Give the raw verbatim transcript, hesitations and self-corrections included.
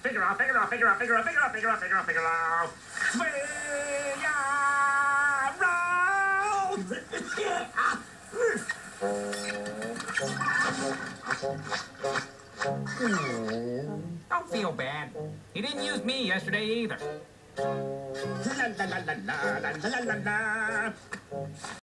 Figure out, figure out, figure out, figure out, figure out, figure out, figure out, figure out. Don't feel bad. He didn't use me yesterday either. La la la la la la la la la.